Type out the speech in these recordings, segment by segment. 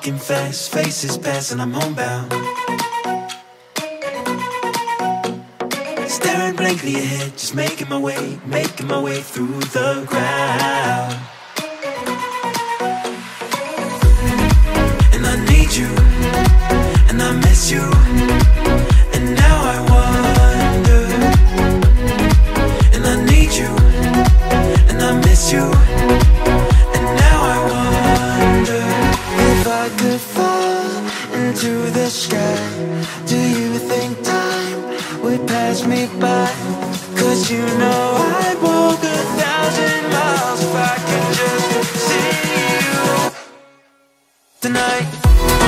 walking fast, faces pass and I'm homebound. Staring blankly ahead, just making my way through the crowd. And I need you, and I miss you, and now I wonder. And I need you, and I miss you, and now I wonder. If I could fall into the sky, do you think time would pass me by? 'Cause you know I'd walk 1,000 miles if I could just see you tonight.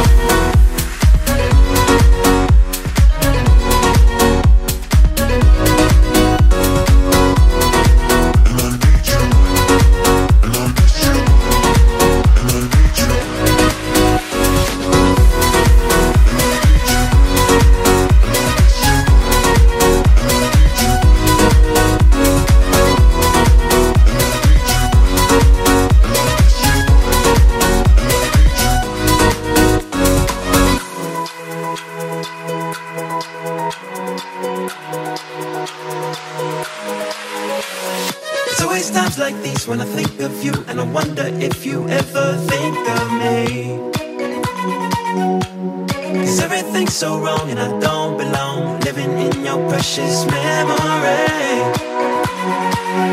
It's always times like these when I think of you, and I wonder if you ever think of me. 'Cause everything's so wrong and I don't belong, living in your precious memory.